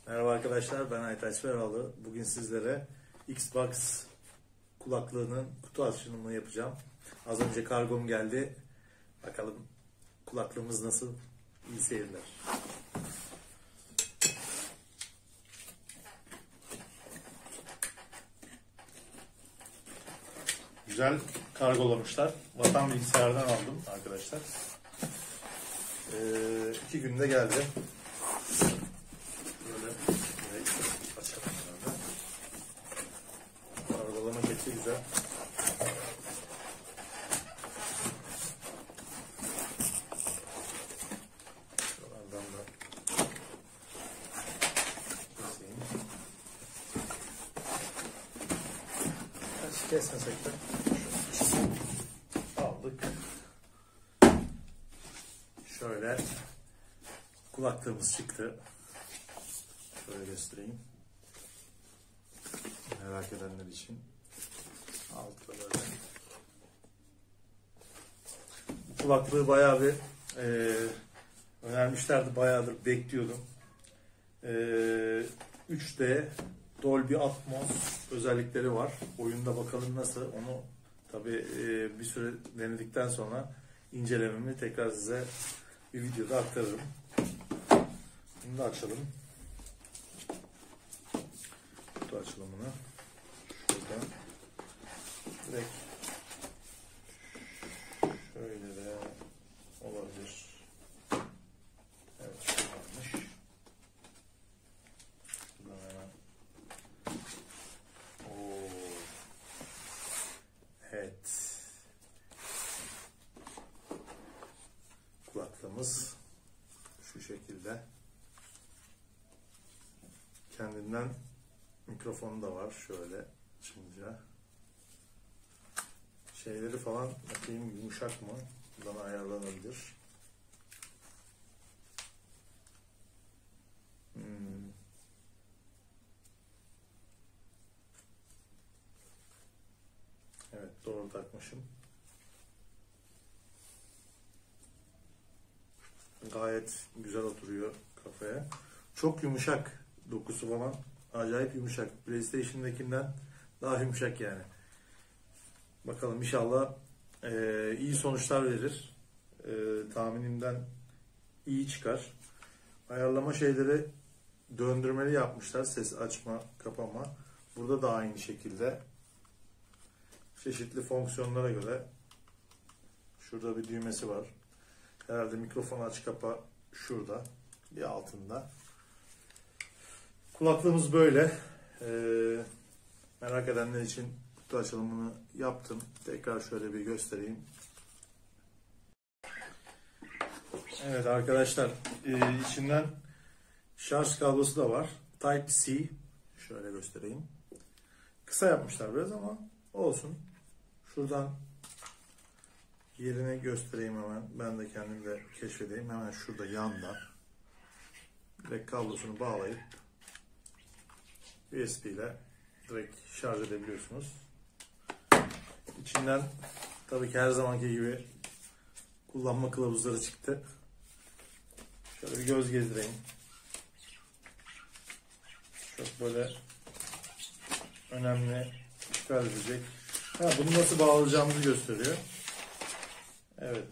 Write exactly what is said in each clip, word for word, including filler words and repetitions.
Merhaba arkadaşlar, ben Aytaç Veralı. Bugün sizlere Xbox kulaklığının kutu açılımını yapacağım. Az önce kargom geldi. Bakalım kulaklığımız nasıl? İyi seyirler. Güzel kargolamışlar. Vatan Bilgisayar'dan aldım arkadaşlar. Ee, iki günde geldi. Kargolama keti güzel. Şuralardan da keseyim. Kaç kesmesek de aldık. Şöyle kulaklığımız çıktı. Şöyle göstereyim. Merak edenler için. Altta böyle. Bu kulaklığı bayağı bir e, önermişlerdi. Bayağıdır bekliyordum. E, üç D Dolby Atmos özellikleri var. Oyunda bakalım nasıl. Onu tabii e, bir süre denedikten sonra incelememi tekrar size bir videoda aktarırım. Bunu da açalım. Kutu açılımını. Şuradan direkt şöyle de olabilir. Evet, şuradanmış. Şuradan hemen. Oo. Evet. Kulaklığımız şu şekilde. Kendinden mikrofonu da var şöyle açınca. Şeyleri falan bakayım, yumuşak mı? Buradan ayarlanabilir. Hmm. Evet, doğru takmışım. Gayet güzel oturuyor kafaya. Çok yumuşak dokusu falan. Acayip yumuşak. PlayStation'dakinden daha yumuşak yani. Bakalım inşallah e, iyi sonuçlar verir. E, tahminimden iyi çıkar. Ayarlama şeyleri döndürmeli yapmışlar. Ses açma, kapama. Burada da aynı şekilde. Çeşitli fonksiyonlara göre. Şurada bir düğmesi var. Herhalde mikrofon aç kapa şurada. Bir altında. Kulaklığımız böyle. Ee, merak edenler için kutu açılımını yaptım. Tekrar şöyle bir göstereyim. Evet arkadaşlar, e, içinden şarj kablosu da var. Type-C. Şöyle göstereyim. Kısa yapmışlar biraz ama olsun. Şuradan yerini göstereyim hemen. Ben de kendim de keşfedeyim. Hemen şurada yanda. Direkt kablosunu bağlayıp U S B ile direkt şarj edebiliyorsunuz. İçinden tabii ki her zamanki gibi kullanma kılavuzları çıktı. Şöyle bir göz gezdireyim. Çok böyle önemli, dikkat edecek. Ha, bunu nasıl bağlayacağımızı gösteriyor. Evet.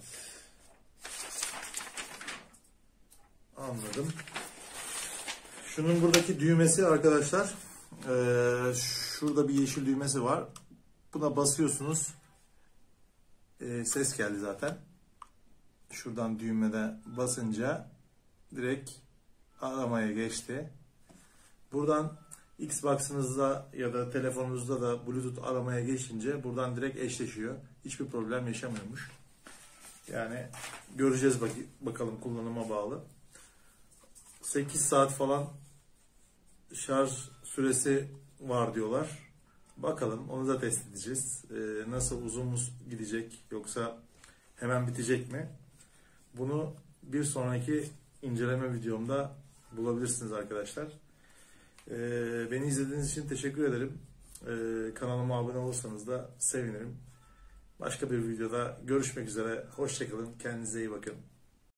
Anladım. Şunun buradaki düğmesi arkadaşlar. Ee, şurada bir yeşil düğmesi var. Buna basıyorsunuz. Ee, ses geldi zaten. Şuradan düğmede basınca direkt aramaya geçti. Buradan Xbox'ınızda ya da telefonunuzda da Bluetooth aramaya geçince buradan direkt eşleşiyor. Hiçbir problem yaşamıyormuş. Yani göreceğiz bak bakalım kullanıma bağlı. sekiz saat falan şarj süresi var diyorlar. Bakalım, onu da test edeceğiz. Ee, nasıl, uzun mu gidecek yoksa hemen bitecek mi? Bunu bir sonraki inceleme videomda bulabilirsiniz arkadaşlar. Ee, beni izlediğiniz için teşekkür ederim. Ee, kanalıma abone olursanız da sevinirim. Başka bir videoda görüşmek üzere. Hoşça kalın. Kendinize iyi bakın.